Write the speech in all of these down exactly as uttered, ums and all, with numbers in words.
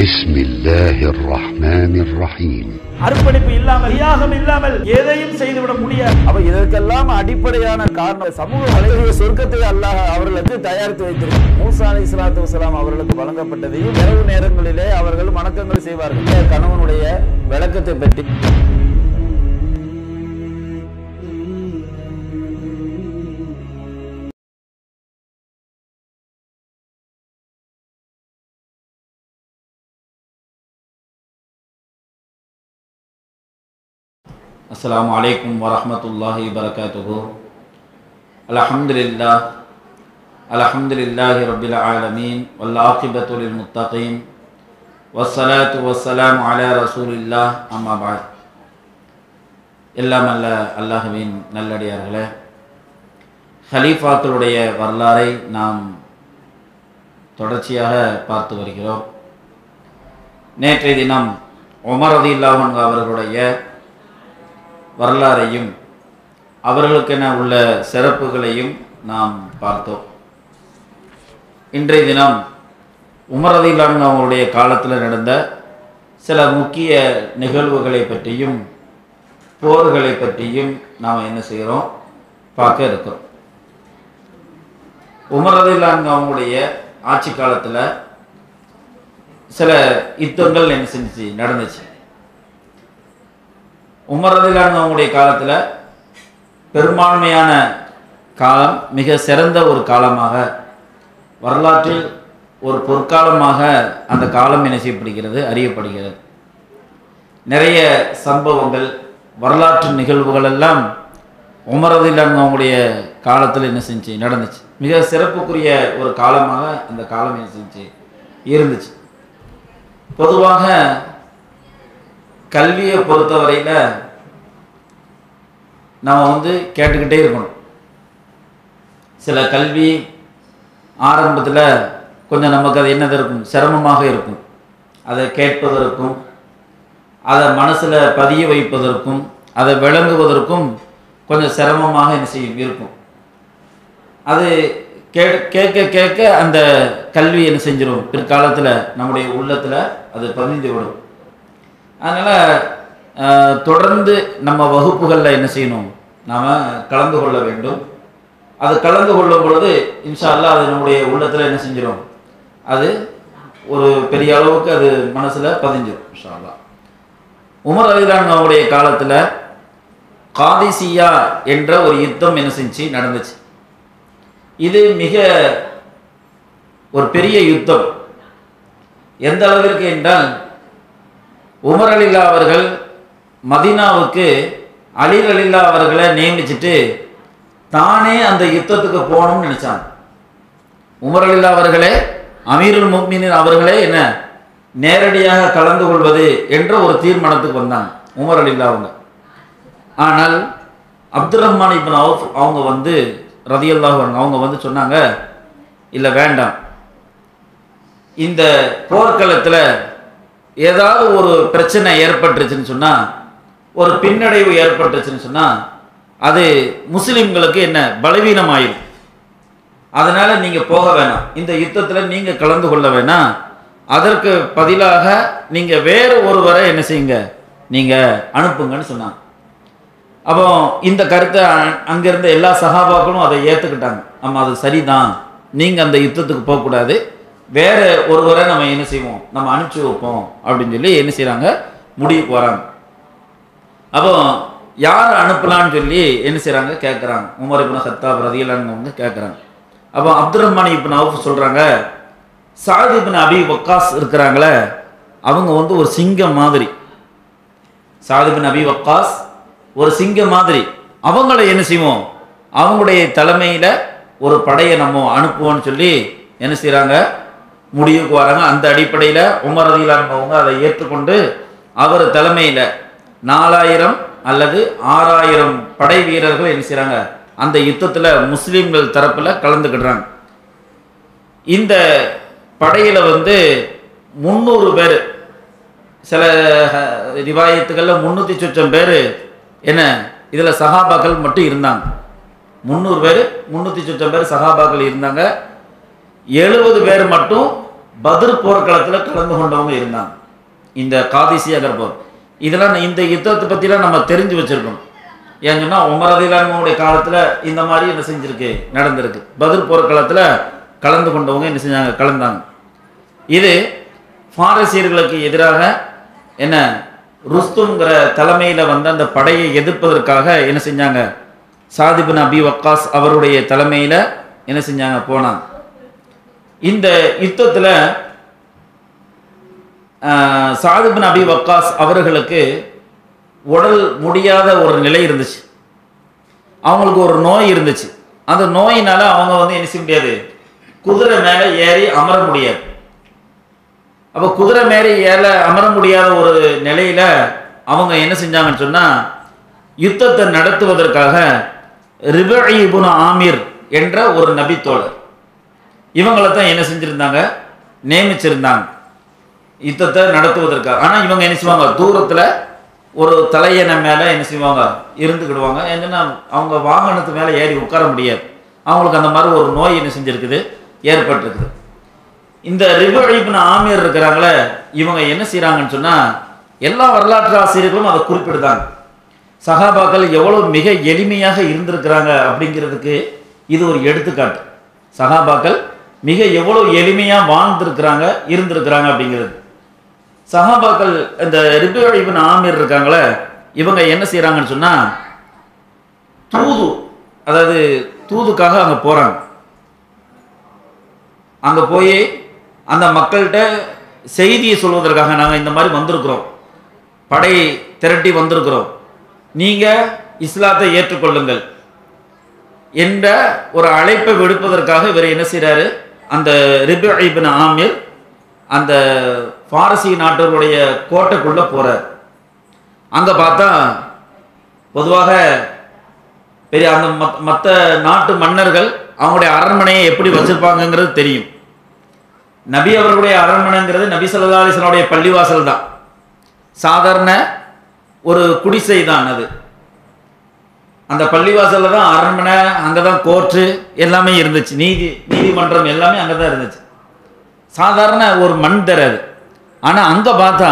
பிஸ்மில்லாஹிர் ரஹ்மானிர் ரஹீம். அர்ப்பணிப்பு இல்லாமல் தியாகம் இல்லாமல் எதையும் செய்துவிட முடியாது. அப்ப இதற்கெல்லாம் அடிப்படையான காரணம் சமூக அழகிய சொர்க்கத்தை அல்லாஹ் அவர்களுக்கு தயாரித்து வைத்திருக்கிறார். மூசா அலைஹிஸ்ஸலாத்து வஸலாம் அவர்களுக்கு வழங்கப்பட்டதையும் இரவு நேரங்களிலே அவர்கள் வணக்கங்கள் செய்வார்கள். கணவனுடைய விளக்கத்தை பற்றி அஸ்ஸலாமு அலைக்கும் வரஹ்மத்துல்லாஹி வபரகாத்துஹு. அல்ஹம்துலில்லாஹ் அல்ஹம்துலில்லாஹி ரப்பில் ஆலமீன் வல் ஆகிபத்து லில் முத்தகீன் வஸ்ஸலாத்து வஸ்ஸலாமு அலா ரசூலில்லாஹ் அம்மா பஅத். எல்லாம் அல்ல அல்லாஹ்வின் நல்லடியார்களே, ஹலீஃபாக்களுடைய வரலாறை நாம் தொடர்ச்சியாக பார்த்து வருகிறோம். நேற்றைய தினம் உமர் ரலியல்லாஹு அன்ஹு அவர்களுடைய வரலாறையும் அவர்களுக்கென உள்ள சிறப்புகளையும் நாம் பார்த்தோம். இன்றைய தினம் உமர் ரலியல்லாஹு அன்ஹு அவங்களுடைய காலத்தில் நடந்த சில முக்கிய நிகழ்வுகளை பற்றியும் போர்களை பற்றியும் நாம் என்ன செய்கிறோம் பார்க்க இருக்கிறோம். உமர் ரலியல்லாஹு அன்ஹு அவங்களுடைய ஆட்சி காலத்தில் சில யுத்தங்கள் என்ன செஞ்சு நடந்துச்சு. உமர் ரலியல்லாஹு அன்ஹு அவங்களுடைய காலத்தில் பெரும்பான்மையான காலம் மிக சிறந்த ஒரு காலமாக, வரலாற்றில் ஒரு பொற்காலமாக அந்த காலம் என்ன செய்யப்படுகிறது, அறியப்படுகிறது. நிறைய சம்பவங்கள் வரலாற்று நிகழ்வுகள் எல்லாம் உமர் ரலியல்லாஹு அன்ஹு அவங்களுடைய காலத்தில் என்ன செஞ்சு நடந்துச்சு. மிக சிறப்புக்குரிய ஒரு காலமாக அந்த காலம் என்ன செஞ்சு இருந்துச்சு. பொதுவாக கல்வியை பொறுத்தவரையில் நாம் வந்து கேட்டுக்கிட்டே இருக்கணும். சில கல்வி ஆரம்பத்தில் கொஞ்சம் நமக்கு அது என்னது இருக்கும், சிரமமாக இருக்கும். அதை கேட்பதற்கும் அதை மனசில் பதிய வைப்பதற்கும் அதை விளங்குவதற்கும் கொஞ்சம் சிரமமாக என்ன செய்யும் இருக்கும். அது கே கேட்க கேட்க அந்த கல்வி என்ன செஞ்சிடும், பிற்காலத்தில் நம்முடைய உள்ளத்தில் அது பதிந்து விடும். அதனால் தொடர்ந்து நம்ம வகுப்புகளில் என்ன செய்யணும், நாம் கலந்து கொள்ள வேண்டும். அது கலந்து கொள்ளும் பொழுது இன்ஷா அல்லாஹ் அது நம்முடைய உள்ளத்தில் என்ன செஞ்சிடும், அது ஒரு பெரிய அளவுக்கு அது மனசில் பதிஞ்சிடும் இன்ஷா அல்லாஹ். உமர் ரலியல்லாஹு அன்ஹு அவருடைய காலத்தில் காதிசியா என்ற ஒரு யுத்தம் என்ன செஞ்சு நடந்துச்சு. இது மிக ஒரு பெரிய யுத்தம். எந்த அளவிற்கு என்றால் உமர் ரலியல்லாஹு அவர்கள் மதீனாவுக்கு அலி ரலியல்லாஹு அவர்களை நியமிச்சுட்டு தானே அந்த யுத்தத்துக்கு போகணும்னு நினைச்சாங்க. உமர் ரலியல்லாஹு அவர்களே, அமீருல் முஃமினீன் அவர்களே என்ன நேரடியாக கலந்து கொள்வது என்ற ஒரு தீர்மானத்துக்கு வந்தாங்க உமர் ரலியல்லாஹு அவங்க. ஆனால் அப்துர் ரஹ்மான் இப்னு அவுஃப் அவங்க வந்து ரலியல்லாஹு அன்ஹு அவங்க வந்து சொன்னாங்க, இல்லை வேண்டாம், இந்த போர்க்களத்தில் ஏதாவது ஒரு பிரச்சனை ஏற்பட்டுருச்சுன்னு சொன்னால், ஒரு பின்னடைவு ஏற்பட்டுருச்சுன்னு சொன்னால் அது முஸ்லிம்களுக்கு என்ன பலவீனமாயிடும். அதனால் நீங்கள் போக வேணாம், இந்த யுத்தத்தில் நீங்கள் கலந்து கொள்ள வேணாம், அதற்கு பதிலாக நீங்கள் வேறு ஒருவரை என்ன செய்யுங்க, நீங்கள் அனுப்புங்கன்னு சொன்னாங்க. அப்போ இந்த கருத்தை அங்கிருந்த எல்லா சஹாபாக்களும் அதை ஏற்றுக்கிட்டாங்க. நம்ம அது சரிதான், நீங்கள் அந்த யுத்தத்துக்கு போகக்கூடாது, வேறு ஒருவரை நம்ம என்ன செய்வோம், நம்ம அனுப்பிச்சி வைப்போம் அப்படின்னு சொல்லி என்ன செய்கிறாங்க, முடிவுக்கு வராங்க. அப்போ யாரை அனுப்பலான்னு சொல்லி என்ன செய்கிறாங்க கேட்குறாங்க. உமர் இப்னு கத்தாப் ரலியல்லாஹு அன்ஹு கேட்குறாங்க. அப்போ அப்துர் ரஹ்மான் இப்னு அவுஃப் சொல்கிறாங்க, சாத் இப்னு அபி வக்காஸ் இருக்கிறாங்களே அவங்க வந்து ஒரு சிங்கம் மாதிரி, சாத் இப்னு அபி வக்காஸ் ஒரு சிங்கம் மாதிரி, அவங்கள என்ன செய்வோம், அவங்களுடைய தலைமையில் ஒரு படையை நம்ம அனுப்புவோம்னு சொல்லி என்ன செய்கிறாங்க முடிவுக்கு வராங்க. அந்த அடிப்படையில் உமர் ரலியல்லாஹு அன்ஹு அவங்க அதை ஏற்றுக்கொண்டு அவர் தலைமையில் நாலாயிரம் அல்லது ஆறாயிரம் படை வீரர்கள் என்ன செய்கிறாங்க அந்த யுத்தத்தில் முஸ்லீம்கள் தரப்பில் கலந்துக்கிடுறாங்க. இந்த படையில் வந்து முந்நூறு பேர், சில ரிவாயத்துக்களில் முந்நூற்றி சொச்சம் பேர் என்ன இதில் சஹாபாக்கள் மட்டும் இருந்தாங்க. முந்நூறு பேர் முந்நூற்றி சொச்சம் பேர் சஹாபாக்கள் இருந்தாங்க. எழுபது பேர் மட்டும் பத்ர் போர்க்களத்தில் கலந்து கொண்டவங்க இருந்தாங்க. இந்த காதிசியா போர் இதெல்லாம் இந்த யுத்தத்தை பற்றிலாம் நம்ம தெரிஞ்சு வச்சுருக்கணும். ஏன்னு சொன்னால் உமர் ரலியல்லாஹு அன்ஹுவுடைய காலத்தில் இந்த மாதிரி என்ன செஞ்சுருக்கு, நடந்திருக்கு. பத்ர் போர்க்களத்தில் கலந்து கொண்டவங்க என்ன செஞ்சாங்க, கலந்தாங்க. இது பாரசீகர்களுக்கு எதிராக என்ன ருஸ்தும்ங்கிற தலைமையில் வந்த அந்த படையை எதிர்ப்பதற்காக என்ன செஞ்சாங்க, சாத் இப்னு அபி வக்காஸ் அவருடைய தலைமையில் என்ன செஞ்சாங்க, போனாங்க. இந்த யுத்தத்தில் சாத் இப்னு அபி வக்காஸ் அவர்களுக்கு உடல் முடியாத ஒரு நிலை இருந்துச்சு. அவங்களுக்கு ஒரு நோய் இருந்துச்சு. அந்த நோயினால அவங்க வந்து என்ன செய்ய முடியாது, குதிரை மேலே ஏறி அமர முடியாது. அப்போ குதிரை மேலே ஏற அமர முடியாத ஒரு நிலையில அவங்க என்ன செஞ்சாங்கன்னு சொன்னா, யுத்தத்தை நடத்துவதற்காக ரிபஇ இப்னு ஆமிர் என்ற ஒரு நபித்தோழர் இவங்களை தான் என்ன செஞ்சிருந்தாங்க, நியமிச்சிருந்தாங்க யுத்தத்தை நடத்துவதற்காக. ஆனால் இவங்க என்ன செய்வாங்க, தூரத்தில் ஒரு தலையணை மேலே என்ன செய்வாங்க, இருந்துக்கிடுவாங்க. ஏன்னா அவங்க வாகனத்து மேலே ஏறி உட்கார முடியாது. அவங்களுக்கு அந்த மாதிரி ஒரு நோய் என்ன செஞ்சுருக்குது, ஏற்பட்டிருக்குது. இந்த ரிபஇ இப்னு ஆமிர் இருக்கிறாங்களே, இவங்க என்ன செய்கிறாங்கன்னு சொன்னால், எல்லா வரலாற்று ஆசிரியர்களும் அதை குறிப்பிடுதாங்க. சஹாபாக்கள் எவ்வளோ மிக எளிமையாக இருந்திருக்கிறாங்க அப்படிங்கிறதுக்கு இது ஒரு எடுத்துக்காட்டு. சஹாபாக்கள் மிக எவ்வளோ எளிமையாக வாழ்ந்திருக்கிறாங்க, இருந்திருக்கிறாங்க அப்படிங்கிறது. சஹாபாக்கள் இந்த ரிபஇ இப்னு ஆமிர் இருக்காங்களே, இவங்க என்ன செய்கிறாங்கன்னு சொன்னால், தூது, அதாவது தூதுக்காக அங்கே போகிறாங்க. அங்கே போய் அந்த மக்கள்கிட்ட செய்தியை சொல்வதற்காக, நாங்கள் இந்த மாதிரி வந்திருக்கிறோம், படை திரட்டி வந்திருக்கிறோம், நீங்கள் இஸ்லாத்தை ஏற்றுக்கொள்ளுங்கள் என்ற ஒரு அழைப்பை விடுப்பதற்காக இவர் என்ன செய்கிறாரு, அந்த ரிபஇ இப்னு ஆமிர் அந்த பாரசீக நாட்டவருடைய கோட்டைக்குள்ளே போகிறார். அங்கே பார்த்தா பொதுவாக பெரிய அந்த மற்ற நாட்டு மன்னர்கள் அவங்களுடைய அரண்மனையை எப்படி வச்சுருப்பாங்கங்கிறது தெரியும். நபி அவர்களுடைய அரண்மனைங்கிறது நபி ஸல்லல்லாஹு அலைஹி வஸல்லம் உடைய பள்ளிவாசல் தான். சாதாரண ஒரு குடிசை தான் அது. அந்த பள்ளிவாசலில் தான் அரண்மனை, அங்கே தான் கோர்ட்டு எல்லாமே இருந்துச்சு, நீதி நீதிமன்றம் எல்லாமே அங்கே தான் இருந்துச்சு. சாதாரண ஒரு மண் தர அது. ஆனால் அங்கே பார்த்தா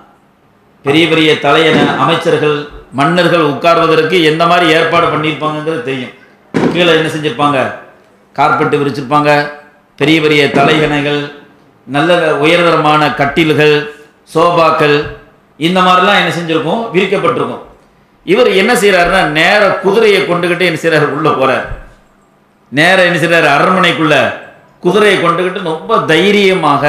பெரிய பெரிய தலையண அமைச்சர்கள் மன்னர்கள் உட்கார்வதற்கு எந்த மாதிரி ஏற்பாடு பண்ணியிருப்பாங்கங்கிறது தெரியும். கீழே என்ன செஞ்சுருப்பாங்க, கார்பெட்டு விரிச்சிருப்பாங்க, பெரிய பெரிய தலையணைகள், நல்ல உயர்தரமான கட்டில்கள், சோபாக்கள், இந்த மாதிரிலாம் என்ன செஞ்சுருக்கும், விரிக்கப்பட்டிருக்கும். இவர் என்ன செய்கிறாருன்னா, நேர குதிரையை கொண்டுகிட்டு என்ன செய்கிறார், உள்ளே போகிறார். நேர என்ன செய்கிறார், அரண்மனைக்குள்ள குதிரையை கொண்டுகிட்டு ரொம்ப தைரியமாக,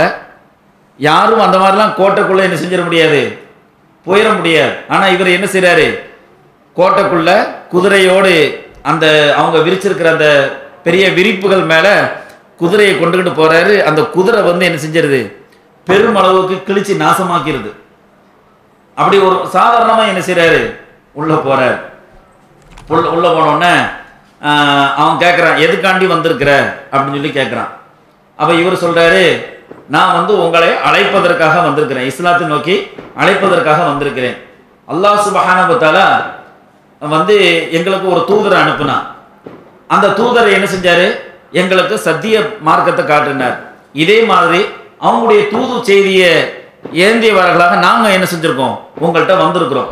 யாரும் அந்த மாதிரிலாம் கோட்டைக்குள்ளே என்ன செஞ்சிட முடியாது, போயிட முடியாது. ஆனால் இவர் என்ன செய்கிறாரு, கோட்டைக்குள்ள குதிரையோடு அந்த அவங்க விரிச்சிருக்கிற அந்த பெரிய விரிப்புகள் மேலே குதிரையை கொண்டுகிட்டு போகிறாரு. அந்த குதிரை வந்து என்ன செஞ்சிருது, பெருமளவுக்கு கிழிச்சு நாசமாக்கிறது. அப்படி ஒரு சாதாரணமாக என்ன செய்கிறாரு, உள்ளே போகிறார். உள்ள உள்ளே போனோடனே அவன் கேட்குறான், எதுக்காண்டி வந்திருக்கிற அப்படின்னு சொல்லி கேட்குறான். அப்போ இவர் சொல்கிறாரு, நான் வந்து உங்களை அழைப்பதற்காக வந்திருக்கிறேன், இஸ்லாத்தை நோக்கி அழைப்பதற்காக வந்திருக்கிறேன். அல்லாஹ் சுப்ஹானஹு வ தஆலா வந்து எங்களுக்கு ஒரு தூதரை அனுப்புனா. அந்த தூதரை என்ன செஞ்சாரு, எங்களுக்கு சத்திய மார்க்கத்தை காட்டினார். இதே மாதிரி அவங்களுடைய தூது செய்தியை ஏந்தியவர்களாக நாங்கள் என்ன செஞ்சுருக்கோம், உங்கள்கிட்ட வந்திருக்கிறோம்.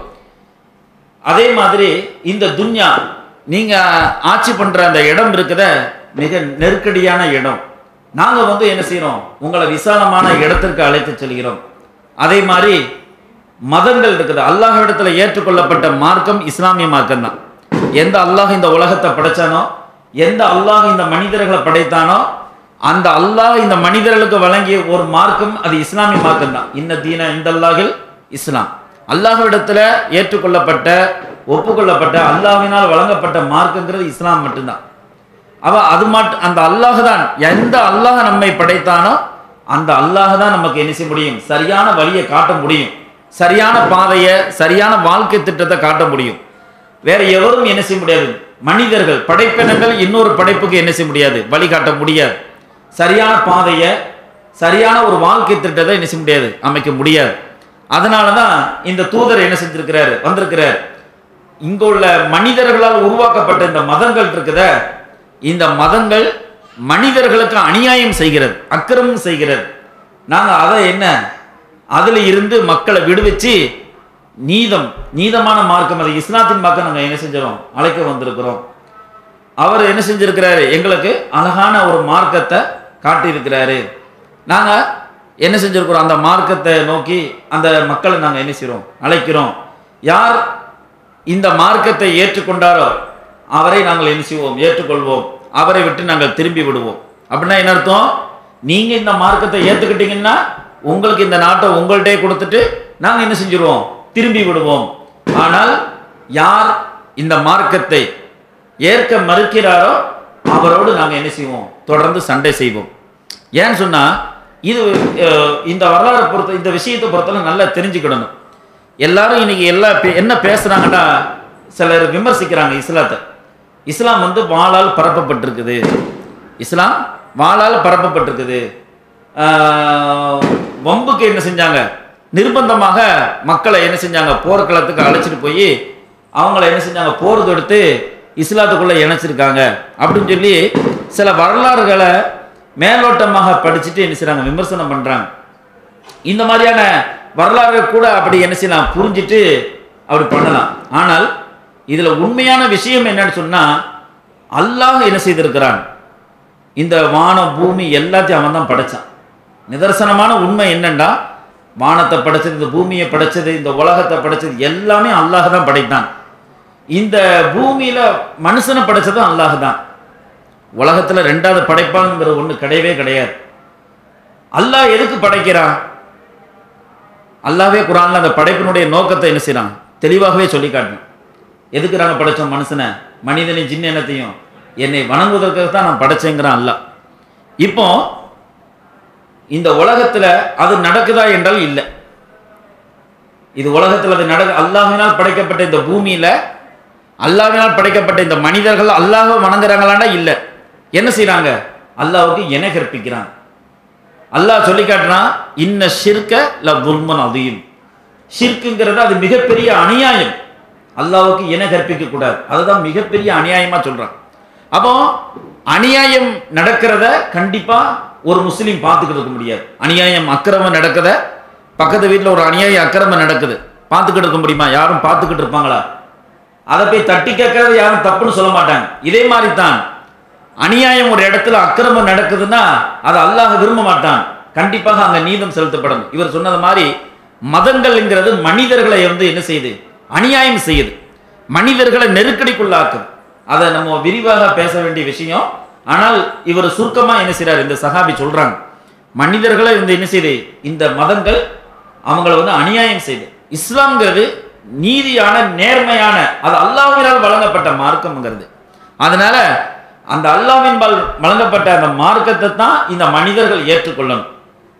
அதே மாதிரி இந்த துன்யா நீங்கள் ஆட்சி பண்ணுற அந்த இடம் இருக்குத மிக நெருக்கடியான இடம். நாங்கள் வந்து என்ன செய்கிறோம், உங்களை விசாலமான இடத்திற்கு அழைத்து செல்கிறோம். அதே மாதிரி மதங்கள் இருக்குது. அல்லாஹ் இடத்துல ஏற்றுக்கொள்ளப்பட்ட மார்க்கம் இஸ்லாமிய மார்க்கம் தான். எந்த அல்லாஹ் இந்த உலகத்தை படைச்சானோ, எந்த அல்லாஹ் இந்த மனிதர்களை படைத்தானோ, அந்த அல்லாஹ் இந்த மனிதர்களுக்கு வழங்கிய ஒரு மார்க்கம் அது இஸ்லாமிய மார்க்கம் தான். இன்ன தீன இந்த அல்லாஹில் இஸ்லாம். அல்லாஹ்விடத்தில் ஏற்றுக்கொள்ளப்பட்ட ஒப்புக்கொள்ளப்பட்ட அல்லாஹ்வினால் வழங்கப்பட்ட மார்க்கங்கிறது இஸ்லாம் மட்டும்தான். அவ அது மட்டும் அந்த அல்லாஹ் தான், எந்த அல்லாஹ் நம்மை படைத்தானோ அந்த அல்லாஹ் தான் நமக்கு என்ன செய்ய முடியும், சரியான வழியை காட்ட முடியும், சரியான பாதையை சரியான வாழ்க்கை திட்டத்தை காட்ட முடியும். வேற எவரும் என்ன செய்ய முடியாது. மனிதர்கள் படைப்பினங்கள் இன்னொரு படைப்புக்கு என்ன செய்ய முடியாது, வழிகாட்ட முடியாது. சரியான பாதையை சரியான ஒரு வாழ்க்கை திட்டத்தை என்ன செய்ய முடியாது, அமைக்க முடியாது. அதனால தான் இந்த தூதர் என்ன செஞ்சிருக்கிறாரு, வந்திருக்கிறார். இங்க உள்ள மனிதர்களால் உருவாக்கப்பட்ட இந்த மதங்கள் இருக்குத, இந்த மதங்கள் மனிதர்களுக்கு அநியாயம் செய்கிறது, அக்கிரமம் செய்கிறது. நாங்கள் அதை என்ன அதில் இருந்து மக்களை விடுவிச்சு நீதம் நீதமான மார்க்கம், அது இஸ்லாத்தின் மார்க்கம் நாங்கள் என்ன செஞ்சிடும் அழைக்க வந்திருக்கிறோம். அவர் என்ன செஞ்சிருக்கிறாரு, எங்களுக்கு அழகான ஒரு மார்க்கத்தை காட்டியிருக்கிறாரு. நாங்கள் என்ன செஞ்சிருக்கிறோம், அந்த மார்க்கத்தை நோக்கி அந்த மக்களை நாங்கள் என்ன செய்கிறோம் அழைக்கிறோம். யார் இந்த மார்க்கத்தை ஏற்றுக்கொண்டாரோ அவரை நாங்கள் என்ன செய்வோம் ஏற்றுக்கொள்வோம், அவரை விட்டு நாங்கள் திரும்பி விடுவோம். அப்படின்னா என்ன அர்த்தம், நீங்கள் இந்த மார்க்கத்தை ஏற்றுக்கிட்டீங்கன்னா உங்களுக்கு இந்த நாட்டை உங்கள்கிட்டே கொடுத்துட்டு நாங்கள் என்ன செஞ்சிருவோம் திரும்பி விடுவோம். ஆனால் யார் இந்த மார்க்கத்தை ஏற்க மறுக்கிறாரோ அவரோடு நாங்கள் என்ன செய்வோம் தொடர்ந்து சண்டை செய்வோம். ஏன்னு சொன்னால் இது இந்த வரலாறை பொறுத்த இந்த விஷயத்தை பொறுத்தவரை நல்லா தெரிஞ்சுக்கிடணும். எல்லாரும் இன்னைக்கு எல்லா என்ன பேசுகிறாங்கன்னா, சிலர் விமர்சிக்கிறாங்க இஸ்லாத்தை. இஸ்லாம் வந்து வாளால் பரப்பப்பட்டிருக்குது, இஸ்லாம் வாளால் பரப்பப்பட்டிருக்குது. வம்புக்கு என்ன செஞ்சாங்க, நிர்பந்தமாக மக்களை என்ன செஞ்சாங்க போர்க்களத்துக்கு அழைச்சிட்டு போய் அவங்கள என்ன செஞ்சாங்க போர் தொடுத்து இஸ்லாத்துக்குள்ளே இணைச்சிருக்காங்க அப்படின்னு சொல்லி சில வரலாறுகளை மேலோட்டமாக படிச்சுட்டு என்ன செய்றாங்க விமர்சனம் பண்ணுறாங்க. இந்த மாதிரியான வரலாறு கூட அப்படி என்ன செய்யலாம் புரிஞ்சிட்டு அப்படி பண்ணலாம். ஆனால் இதில் உண்மையான விஷயம் என்னன்னு சொன்னால், அல்லாஹ் என்ன செய்திருக்கிறான், இந்த வானம் பூமி எல்லாத்தையும் அவன் தான் படைச்சான். நிதர்சனமான உண்மை என்னன்னா, வானத்தை படைச்சது, இந்த பூமியை படைச்சது, இந்த உலகத்தை படைச்சது எல்லாமே அல்லாஹ் தான் படைத்தான். இந்த பூமியில மனுஷனை படைச்சதும் அல்லாஹ் தான். உலகத்துல ரெண்டாவது படைப்பாங்கிற ஒண்ணு கிடையவே கிடையாது. அல்லாஹ் எதுக்கு படைக்கிறான், அல்லாஹ்வே குர்ஆன்ல அந்த படைப்பினுடைய நோக்கத்தை என்ன செய்யறான் தெளிவாகவே சொல்லி காட்டணும். எதுக்கு நாங்கள் படைச்சோம் மனுஷனை, மனிதனை ஜின் இனத்தையும் என்னை வணங்குவதற்காக தான் நான் படைச்சேங்கிறான் அல்லாஹ். இப்போ இந்த உலகத்துல அது நடக்குதா என்றால் இல்லை. இது உலகத்தில் அது நட அல்லாஹ்வினால் படைக்கப்பட்ட இந்த பூமியில அல்லாஹ்வினால் படைக்கப்பட்ட இந்த மனிதர்கள் அல்லாஹ்வை வணங்குறாங்களாண்டா இல்லை. என்ன செய்யறாங்க, அல்லாஹ்வுக்கு இணை கற்பிக்கிறாங்க. அல்லாஹ் சொல்லி காட்டுறான், இன்ன ஷிர்க ல துல்முன் அதீம். ஷிர்க்குங்கிறது அது மிகப்பெரிய அநியாயம், அல்லாஹ்வுக்கு இணை கற்பிக்க கூடாது, அதுதான் மிகப்பெரிய அநியாயமா சொல்றான். அப்போ அநியாயம் நடக்கிறத கண்டிப்பா ஒரு முஸ்லீம் பார்த்துக்கிட்டு இருக்க முடியாது. அநியாயம் அக்கிரமம் நடக்குத, பக்கத்து வீட்டில் ஒரு அநியாயம் அக்கிரமம் நடக்குது, பார்த்துக்கிட்டு இருக்க முடியுமா? யாரும் பார்த்துக்கிட்டு இருப்பாங்களா? அதை போய் தட்டி கேட்கறது யாரும் தப்புன்னு சொல்ல மாட்டாங்க. இதே மாதிரி தான் அநியாயம் ஒரு இடத்துல அக்கிரமம் நடக்குதுன்னா அதை அல்லாஹ் விரும்ப மாட்டான், கண்டிப்பாக அங்கே நீதம் செலுத்தப்படணும். இவர் சொன்னது மாதிரி மதங்கள்ங்கிறது மனிதர்களை வந்து என்ன செய்யுது, அநியாயம் செய்யுது, மனிதர்களை நெருக்கடிக்குள்ளாக்குது. அதை நம்ம விரிவாக பேச வேண்டிய விஷயம். ஆனால் இவர் சுருக்கமாக என்ன செய்றார், இந்த சஹாபி சொல்றாங்க, மனிதர்களை வந்து என்ன செய்யுது, இந்த மதங்கள் அவங்கள வந்து அநியாயம் செய்யுது. இஸ்லாம்ங்கிறது நீதியான நேர்மையான, அது அல்லாஹ்வினால் வழங்கப்பட்ட மார்க்கம்ங்கிறது. அதனால அந்த அல்லாஹ்வின்பால் வழங்கப்பட்ட அந்த மார்க்கத்தை தான் இந்த மனிதர்கள் ஏற்றுக்கொள்ளணும்.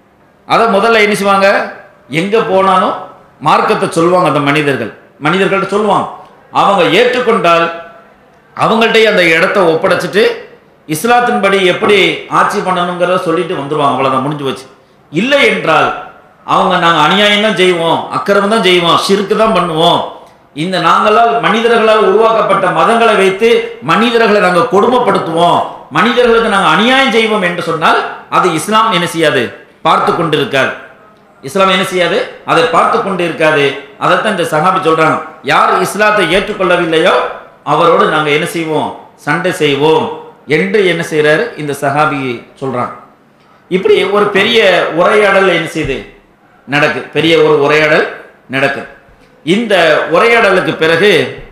அதை முதல்ல என்ன செய்வாங்க, எங்க போனாலும் மார்க்கத்தை சொல்லுவாங்க. அந்த மனிதர்கள் மனிதர்கள்ட்ட சொல்லுவாங்க, அவங்க ஏற்றுக்கொண்டால் அவங்கள்ட்ட அந்த இடத்த ஒப்படைச்சிட்டு இஸ்லாத்தின்படி எப்படி ஆட்சி பண்ணணுங்கிறத சொல்லிட்டு வந்துருவாங்க. அவ்வளோதான், முடிஞ்சு வச்சு. இல்லை என்றால் அவங்க நாங்கள் அநியாயம் தான் செய்வோம், அக்கிரமம் தான் செய்வோம், ஷிர்க்கு தான் பண்ணுவோம், இந்த நாங்களால் மனிதர்களால் உருவாக்கப்பட்ட மதங்களை வைத்து மனிதர்களை நாங்கள் கொடுமைப்படுத்துவோம், மனிதர்களுக்கு நாங்கள் அநியாயம் செய்வோம் என்று சொன்னால் அது இஸ்லாம் என்ன செய்யாது, பார்த்து கொண்டு இருக்காது. இஸ்லாம் என்ன செய்யாது, அதை பார்த்து கொண்டு இருக்காது. அதைத்தான் இந்த சஹாபி சொல்றாங்க, யார் இஸ்லாத்தை ஏற்றுக்கொள்ளவில்லையோ அவரோடு நாங்கள் என்ன செய்வோம், சண்டை செய்வோம் என்று என்ன செய்யறாரு இந்த சஹாபி சொல்றாங்க. இப்படி ஒரு பெரிய உரையாடல் என்ன செய்யுது நடக்கு, பெரிய ஒரு உரையாடல் நடக்குது. இந்த உரையாடலுக்கு பிறகு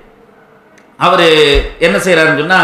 அவர் என்ன செய்யறாருன்னு சொன்னா,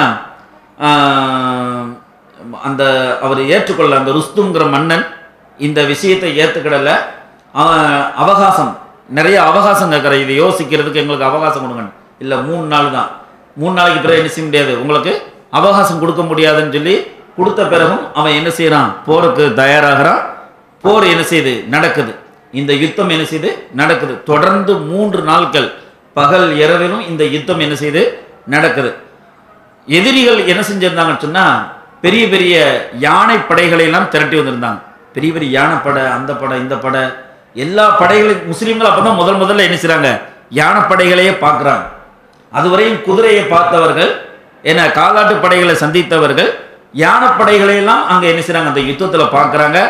அந்த அவர் ஏற்றுக்கொள்ள அந்த ருஸ்துங்கிற மன்னன் இந்த விஷயத்தை ஏற்றுக்கிடல. அவகாசம், நிறைய அவகாசம் கேட்குற, இதை யோசிக்கிறதுக்கு எங்களுக்கு அவகாசம் கொடுங்க. இல்லை, மூணு நாள் தான், மூணு நாளைக்கு பிறகு என்ன செய்ய முடியாது, உங்களுக்கு அவகாசம் கொடுக்க முடியாதுன்னு சொல்லி கொடுத்த பிறகும் அவன் என்ன செய்யறான், போருக்கு தயாராகிறான். போர் என்ன செய்யுது நடக்குது, இந்த யுத்தம் என்ன செய்யுது நடக்குது. தொடர்ந்து மூன்று நாட்கள் பகல் இரவிலும் இந்த யுத்தம் என்ன செய்யுது நடக்குது. எதிரிகள் என்ன செஞ்சிருந்தாங்கன்னு சொன்னா, பெரிய பெரிய யானை படைகளை எல்லாம் திரட்டி வந்திருந்தாங்க. பெரிய பெரிய யானை படை, அந்த படை, இந்த படை, எல்லா படைகளும் முஸ்லீம்கள் அப்பதான் முதல் முதல்ல என்ன செய்றாங்க, யானை படைகளையே பார்க்குறாங்க. அதுவரையும் குதிரையை பார்த்தவர்கள், என காலாட்டு படைகளை சந்தித்தவர்கள் யானை படைகளை எல்லாம் அங்க என்ன செய்றாங்க, அந்த யுத்தத்தில் பார்க்குறாங்க.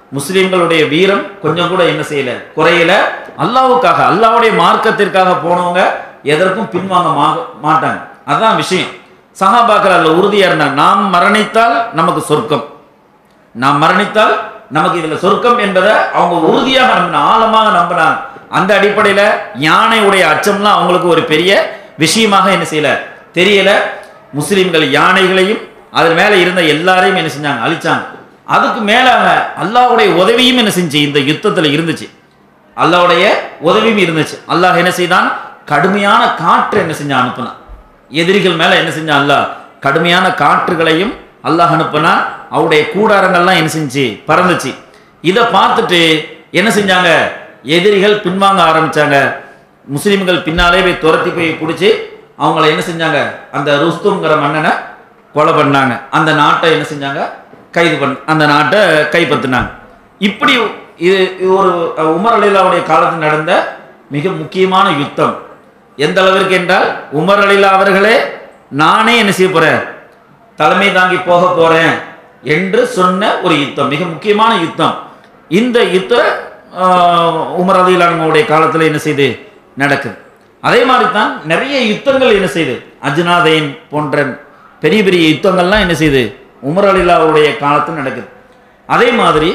முஸ்லிம்களுடைய வீரம் கொஞ்சம் கூட என்ன செய்யல, குறையல. அல்லாஹ்வுக்காக, அல்லாஹ்வுடைய மார்க்கத்திற்காக போனவங்க எதற்கும் பின்வாங்க மாட்டாங்க. அதான் விஷயம். சஹாபாக்கள் அல்ல உறுதியா இருந்தாங்க. நாம் மரணித்தால் நமக்கு சொர்க்கம், நாம் மரணித்தால் நமக்கு இதுல சொர்க்கம் என்பதை அவங்க உறுதியாக நம்பின, ஆழமாக நம்பினாங்க. அந்த அடிப்படையில யானையுடைய அச்சம்லாம் அவங்களுக்கு ஒரு பெரிய விஷயமாக என்ன செய்யல, தெரியல. முஸ்லிம்கள் யானைகளையும் அது மேல இருந்த எல்லாரையும் என்ன செஞ்சாங்க, அழிச்சாங்க. அதுக்கு மேலாக அல்லாஹ்வுடைய உதவியும் என்ன செஞ்சு இந்த யுத்தத்துல இருந்துச்சு. அல்லாஹ்வுடைய உதவியும் இருந்துச்சு. அல்லாஹ் என்ன செய்தான், கடுமையான காற்று என்ன செஞ்சா அனுப்புனான். எதிரிகள் மேல என்ன செஞ்சான், அல்லாஹ் கடுமையான காற்றுகளையும் அல்லாஹ் அனுப்புனா. அவருடைய கூடாரங்கள்லாம் என்ன செஞ்சு பறந்துச்சு. இதை பார்த்துட்டு என்ன செஞ்சாங்க, எதிரிகள் பின்வாங்க ஆரம்பிச்சாங்க. முஸ்லிம்கள் பின்னாலே போய் துரத்தி போய் பிடிச்சி அவங்கள என்ன செஞ்சாங்க, அந்த ருஸ்தும்ங்கிற மன்னனை கொலை பண்ணாங்க. அந்த நாட்டை என்ன செஞ்சாங்க, கைது பண்ண, அந்த நாட்டை கைப்பற்றினாங்க. இப்படி இது ஒரு உமர் ரலியல்லாஹுடைய காலத்தில் நடந்த மிக முக்கியமான யுத்தம். எந்த அளவிற்கு என்றால், உமர் ரலியல்லாஹு அவர்களே நானே என்ன செய்ய போறேன், தலைமை தாங்கி போக போறேன் என்று சொன்ன ஒரு யுத்தம், மிக முக்கியமான யுத்தம். இந்த யுத்தம் உமர் ரலியல்லாஹுடைய காலத்தில் என்ன செய்து நடக்குது. அதே மாதிரி தான் நிறைய யுத்தங்கள் என்ன செய்து, அஜ்னாதைன் போன்ற பெரிய பெரிய யுத்தங்கள்லாம் என்ன செய்து உமர் ரலியல்லாஹுடைய காலத்தில் நடக்குது. அதே மாதிரி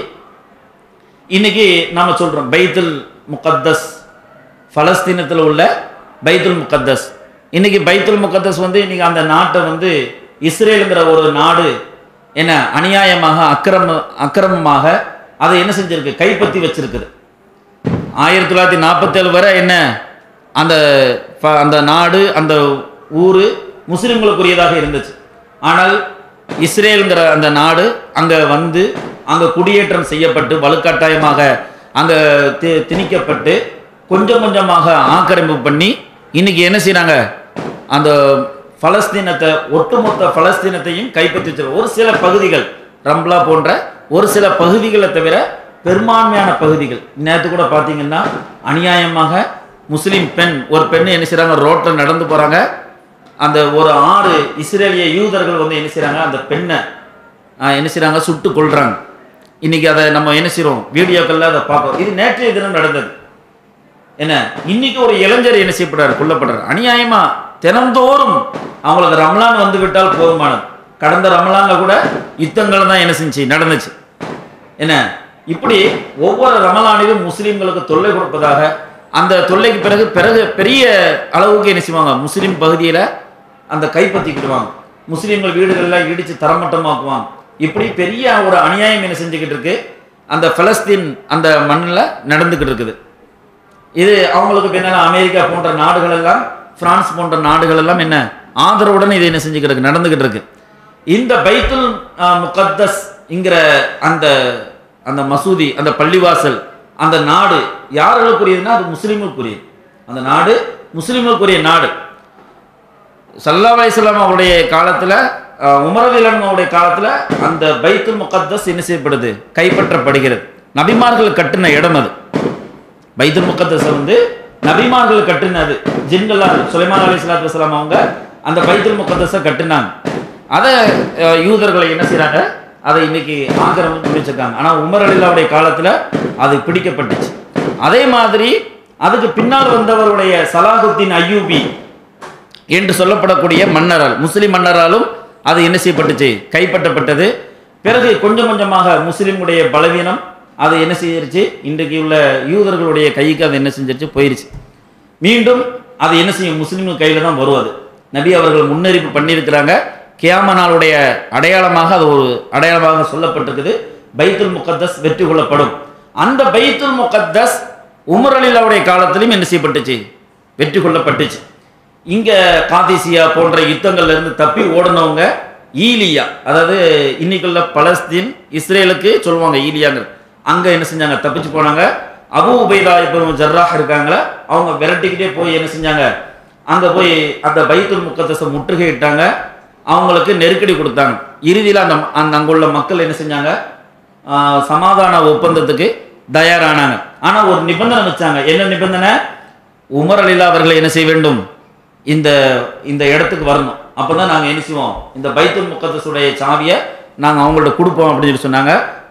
இன்னைக்கு நாம சொல்றோம் பைத்துல் முகத்தஸ், பலஸ்தீனத்தில் உள்ள பைத்துல் முகத்தஸ். இன்னைக்கு பைத்துல் முகத்தஸ் வந்து இன்னைக்கு அந்த நாட்டை வந்து இஸ்ரேலுங்கிற ஒரு நாடு என்ன அநியாயமாக அக்கிரம அக்கிரமமாக அதை என்ன செஞ்சிருக்கு, கைப்பற்றி வச்சிருக்குது. ஆயிரத்தி தொள்ளாயிரத்தி நாற்பத்தி ஏழு வரை என்ன அந்த அந்த நாடு அந்த ஊர் முஸ்லிம்களுக்குரியதாக இருந்துச்சு. ஆனால் இஸ்ரேலுங்கிற அந்த நாடு அங்கே வந்து அங்கே குடியேற்றம் செய்யப்பட்டு வலுக்கட்டாயமாக அங்கே தி திணிக்கப்பட்டு கொஞ்சம் கொஞ்சமாக ஆக்கிரமிப்பு பண்ணி இன்னைக்கு என்ன செய்கிறாங்க, அந்த பலஸ்தீனத்தை, ஒட்டுமொத்த பலஸ்தீனத்தையும் கைப்பற்றி வச்சு ஒரு சில பகுதிகள், ரம்லா போன்ற ஒரு சில பகுதிகளை தவிர பெரும்பான்மையான பகுதிகள். நேற்று கூட பார்த்தீங்கன்னா அநியாயமாக முஸ்லீம் பெண், ஒரு பெண் என்ன செய்கிறாங்க, ரோட்டில் நடந்து போகிறாங்க. அந்த ஒரு ஆறு இஸ்ரேலிய யூதர்கள் வந்து என்ன செய்கிறாங்க, அந்த பெண்ணை என்ன செய்கிறாங்க, சுட்டு கொள்றாங்க. இன்னைக்கு அதை நம்ம என்ன செய்கிறோம், வீடியோக்களில் அதை பார்ப்போம். இது நேற்றைய தினம் நடந்தது. என்ன, இன்னைக்கு ஒரு இளைஞர் என்ன செய்யப்படுறாரு, கொல்லப்படுறாரு அநியாயமா. தினந்தோறும் அவங்களுக்கு ரமலான் வந்து விட்டால் போதுமானது. கடந்த ரமலான்ல கூட யுத்தங்கள் தான் என்ன செஞ்சு நடந்துச்சு. என்ன, இப்படி ஒவ்வொரு ரமலானிலும் முஸ்லீம்களுக்கு தொல்லை கொடுப்பதாக, அந்த தொல்லைக்கு பிறகு பிறகு பெரிய அளவுக்கு என்ன செய்வாங்க, முஸ்லீம் பகுதியில் அந்த கைப்பற்றிக்கிடுவாங்க. முஸ்லீம்கள் வீடுகள்லாம் இடித்து தரமட்டமாக்குவாங்க. இப்படி பெரிய ஒரு அநியாயம் என்ன செஞ்சுக்கிட்டு இருக்கு அந்த பலஸ்தீன் அந்த மண்ணில் நடந்துக்கிட்டு இருக்குது. இது அவங்களுக்கு பின்னால் அமெரிக்கா போன்ற நாடுகள் எல்லாம், பிரான்ஸ் போன்ற நாடுகள் எல்லாம் என்ன ஆதரவுடன் இது என்ன செஞ்சுக்கிட்டு நடந்துகிட்டு இருக்கு. இந்த பைத்துல் முகத்தஸ் என்கிற அந்த அந்த மசூதி, அந்த பள்ளிவாசல், அந்த நாடு யார்களுக்குரியதுன்னா அது முஸ்லீம்களுக்குரியது. அந்த நாடு முஸ்லீம்களுக்குரிய நாடு. ஸல்லல்லாஹு அலைஹி வஸல்லம் அவருடைய காலத்தில், உமர் ரலியல்லாஹுடைய காலத்தில் அந்த பைத்துல் முகத்தஸ் என்ன செய்யப்படுது, கைப்பற்றப்படுகிறது. நபிமார்கள் கட்டின இடம் அது. பைத்துல் முகத்தஸ் வந்து நபிமார்கள் கட்டினது. ஜின்கள்லாம் சுலைமான் அலைஹிஸ்ஸலாத்து வஸ்ஸலாம் அவங்க அந்த பைத்துல் முகத்தஸை கட்டினாங்க. அதை யூதர்களை என்ன செய்கிறாங்க, அதை இன்னைக்கு ஆக்கிரமிப்பு வச்சிருக்காங்க. ஆனால் உமர் ரலியல்லாஹுடைய காலத்தில் அது பிடிக்கப்பட்டுச்சு. அதே மாதிரி அதுக்கு பின்னால் வந்தவருடைய சலாஹுத்தீன் அய்யூபி என்று சொல்லப்படக்கூடிய மன்னரால், முஸ்லிம் மன்னராலும் அது என்ன செய்யப்பட்டுச்சு, கைப்பற்றப்பட்டது. பிறகு கொஞ்சம் கொஞ்சமாக முஸ்லிமுடைய பலவீனம் அது என்ன செஞ்சிருச்சு, இன்றைக்கு உள்ள யூதர்களுடைய கைக்கு அது என்ன செஞ்சிருச்சு, போயிருச்சு. மீண்டும் அது என்ன செய்யும், முஸ்லிம்கள் கையில் தான் வருவது. நபி அவர்கள் முன்னறிப்பு பண்ணியிருக்கிறாங்க. கியாம நாளுடைய அடையாளமாக அது ஒரு அடையாளமாக சொல்லப்பட்டிருக்குது. பைத்துல் முகத்தஸ் வெற்றி கொள்ளப்படும். அந்த பைத்துல் முகத்தஸ் உமர் ரலியல்லாஹுடைய காலத்திலும் என்ன செய்யப்பட்டுச்சு, வெற்றி கொள்ளப்பட்டுச்சு. இங்க காதிசியா போன்ற யுத்தங்கள்ல இருந்து தப்பி ஓடினவங்க ஈலியா, அதாவது இன்னைக்குள்ள பலஸ்தீன் இஸ்ரேலுக்கு சொல்லுவாங்க ஈலியாங்க, அங்க என்ன செஞ்சாங்க, தப்பிச்சு போனாங்க. அபூ உபைதா இப்னு ஜர்ராஹ் இருக்காங்களா, அவங்க விரட்டிக்கிட்டே போய் என்ன செஞ்சாங்க, அங்க போய் அந்த பைத்துல் முகத்தஸை முற்றுகையிட்டாங்க. அவங்களுக்கு நெருக்கடி கொடுத்தாங்க. இறுதியில் அந்த அந்த அங்குள்ள மக்கள் என்ன செஞ்சாங்க, சமாதான ஒப்பந்தத்துக்கு தயாரானாங்க. ஆனால் ஒரு நிபந்தனை வச்சாங்க. என்ன நிபந்தனை, உமர் ரலியல்லாஹு அவர்களை என்ன செய்ய வேண்டும், இந்த இந்த இடத்துக்கு வரணும். அப்போ தான் நாங்கள் என்ன செய்வோம், இந்த பைத்துல் முகத்தஸுடைய சாவியை நாங்கள் அவங்கள்ட்ட கொடுப்போம் அப்படின்னு சொல்லி சொன்னாங்க.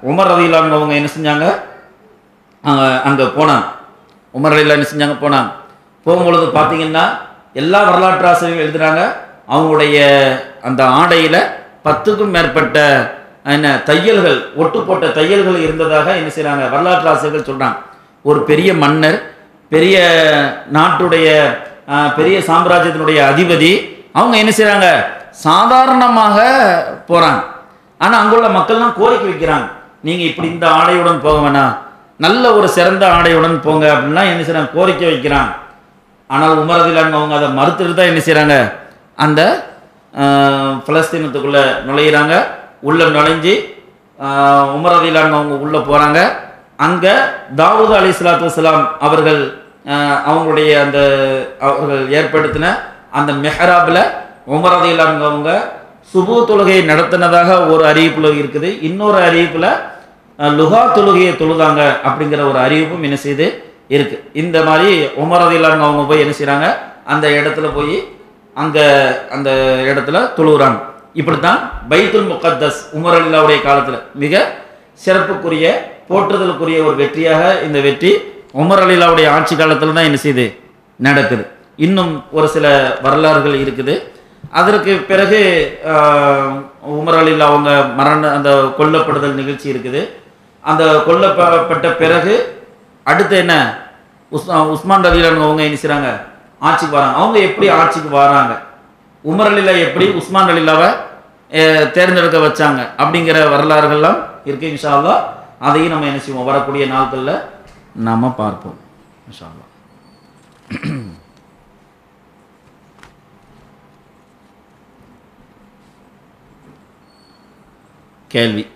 உமர் ரலியல்லாஹு அன்ஹு அவங்க என்ன செஞ்சாங்க, அங்கே போனாங்க. உமர் ரலியல்லாஹு என்ன செஞ்சாங்க, போனாங்க. போகும்பொழுது பார்த்தீங்கன்னா எல்லா வரலாற்று ஆசிரியர்கள் எழுதுகிறாங்க, அவங்களுடைய அந்த ஆடையில் பத்துக்கும் மேற்பட்ட என்ன தையல்கள், ஒட்டு போட்ட தையல்கள் இருந்ததாக என்ன செய்கிறாங்க, வரலாற்று ஆசிரியர்கள் சொல்கிறாங்க. ஒரு பெரிய மன்னர், பெரிய நாட்டுடைய பெரிய சாம்ராஜ்யத்தினுடைய அதிபதி, அவங்க என்ன செய்கிறாங்க, சாதாரணமாக போகிறாங்க. ஆனால் அங்குள்ள மக்கள்லாம் கோரிக்கை வைக்கிறாங்க, நீங்கள் இப்படி இந்த ஆடையுடன் போக வேணாம், நல்ல ஒரு சிறந்த ஆடையுடன் போங்க அப்படின்லாம் என்ன செய்கிறாங்க, கோரிக்கை வைக்கிறாங்க. ஆனால் உமர் ரலியல்லாஹு அன்ஹு அவங்க அதை மறுத்துட்டு தான் என்ன செய்கிறாங்க, அந்த பலஸ்தீனத்துக்குள்ளே நுழையிறாங்க. உள்ளே நுழைஞ்சி உமர் ரலியல்லாஹு அன்ஹு அவங்க உள்ளே போகிறாங்க. அங்கே தாவூத் அலைஹிஸ்ஸலாத்து வஸ்ஸலாம் அவர்கள் அவங்களுடைய அந்த அவர்கள் ஏற்படுத்தின அந்த மெஹராபில் உமர் ரலியல்லாஹு அன்ஹு அவங்க சுபு தொழுகையை நடத்தினதாக ஒரு அறிவிப்பில் இருக்குது. இன்னொரு அறிவிப்பில் லுஹா தொழுகையை தொழுதாங்க அப்படிங்கிற ஒரு அறிவிப்பும் என்ன செய்து இருக்கு. இந்த மாதிரி உமர் ரலியல்லாஹு அன்ஹு அவங்க போய் என்ன செய்கிறாங்க, அந்த இடத்துல போய் அங்கே அந்த இடத்துல தொழுகிறாங்க. இப்படித்தான் பைத்துல் முகத்தஸ் உமர் ரலியல்லாஹுடைய காலத்தில் மிக சிறப்புக்குரிய போற்றுதலுக்குரிய ஒரு வெற்றியாக இந்த வெற்றி உமர் ரலியல்லாஹுடைய ஆட்சி காலத்தில் தான் என்ன செய்யுது நடக்குது. இன்னும் ஒரு சில வரலாறுகள் இருக்குது. அதற்கு பிறகு உமர் ரலியல்லாஹு அவங்க மரண அந்த கொல்லப்படுதல் நிகழ்ச்சி இருக்குது. அந்த கொல்லப்பட்ட பிறகு அடுத்து என்ன, உஸ் உஸ்மான் ரலியல்லாஹு அவங்க என்ன செய்கிறாங்க, ஆட்சிக்கு வராங்க. அவங்க எப்படி ஆட்சிக்கு வராங்க, உமர் ரலியல்லாஹு எப்படி உஸ்மான் ரலியல்லாஹுவை தேர்ந்தெடுக்க வச்சாங்க அப்படிங்கிற வரலாறுகள்லாம் இருக்குது. இன்ஷா அல்லாஹ் அதையும் நம்ம என்ன செய்வோம், வரக்கூடிய நாட்களில் நாம் பார்ப்போம் இன்ஷா அல்லாஹ். கேள்வி